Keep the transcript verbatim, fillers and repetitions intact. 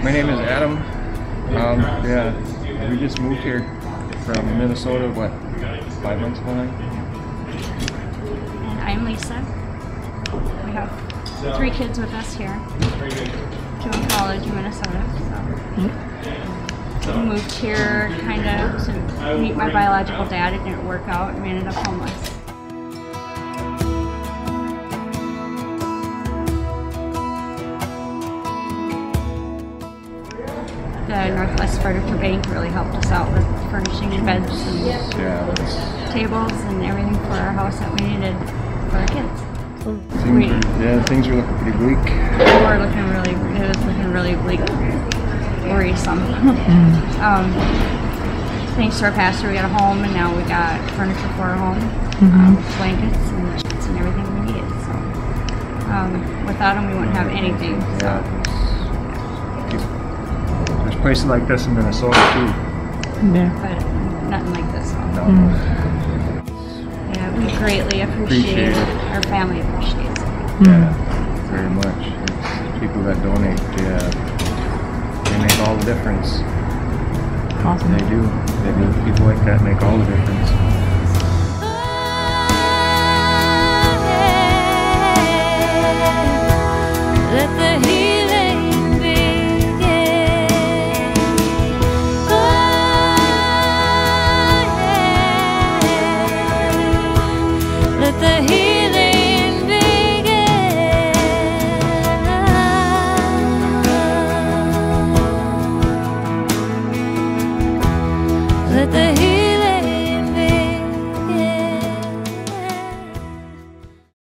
My name is Adam. Um, yeah, we just moved here from Minnesota, what, five months ago now? And I'm Lisa. We have three kids with us here. Two in college in Minnesota. So. We moved here kind of to meet my biological dad. It didn't work out and we ended up homeless. The Northwest Furniture Bank really helped us out with furnishing beds and Yeah, tables and everything for our house that we needed for our kids. things We, are, yeah, things are looking pretty bleak. we're looking really, it was looking really bleak, worrisome. um, thanks to our pastor, we got a home, and now we got furniture for our home, Mm-hmm. um, blankets and sheets and everything we needed. So um, without them, we wouldn't have anything. So. Yeah, there's places like this in Minnesota too. Yeah. But nothing like this. So. No. Mm. Yeah, we greatly appreciate, Appreciate it. our family appreciates it. Yeah, very much. It's people that donate, yeah, they make all the difference. Awesome. They do. They do. People like that make all the difference.